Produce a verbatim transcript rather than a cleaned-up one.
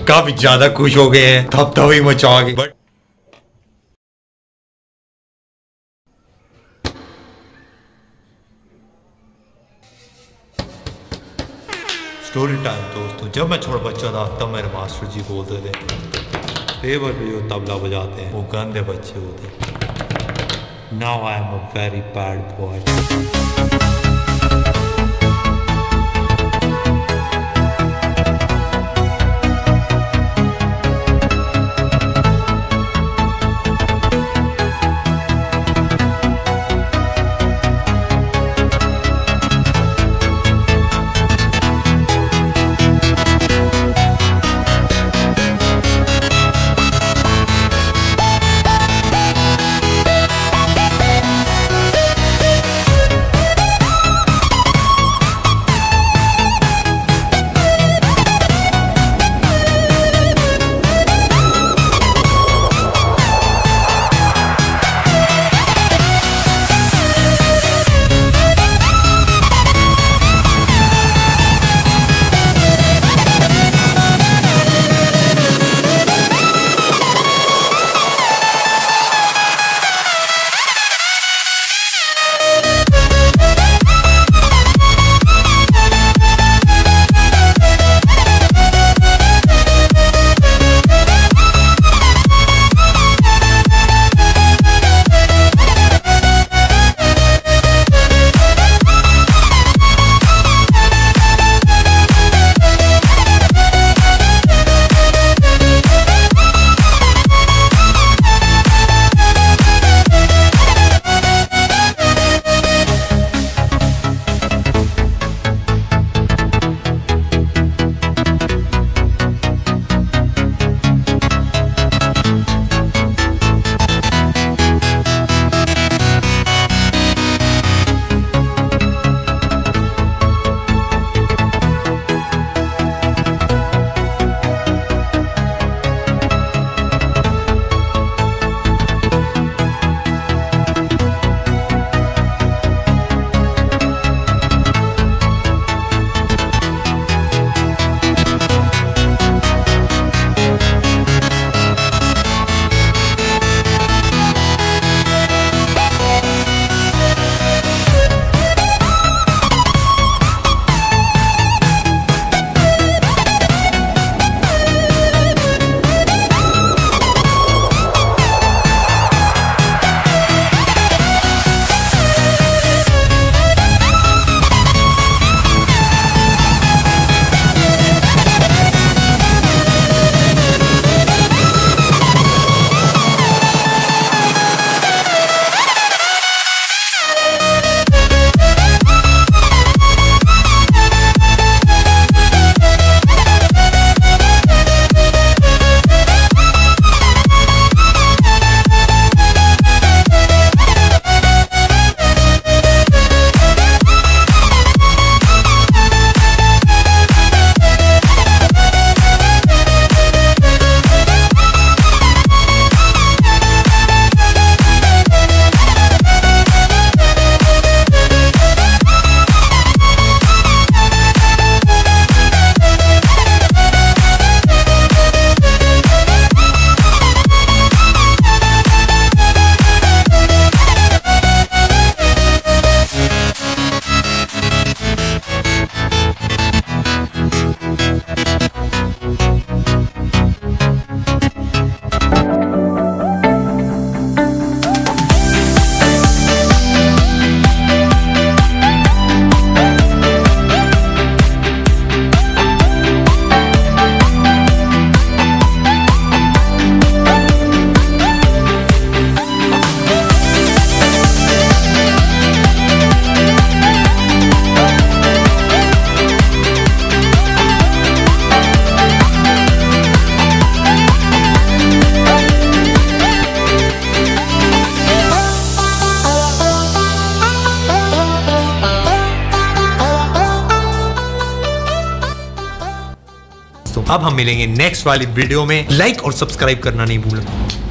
काफी ज्यादा खुश हो गए हैं, थप थपी मचा के। बट स्टोरी टाइम दोस्तों, जब मैं छोटा बच्चा था तब मेरे मास्टर जी बोलते थे टेबल पे जो तबला बजाते हैं वो गंदे बच्चे होते हैं। Now I am a very bad boy. अब हम मिलेंगे नेक्स्ट वाली वीडियो में। लाइक और सब्सक्राइब करना नहीं भूलना।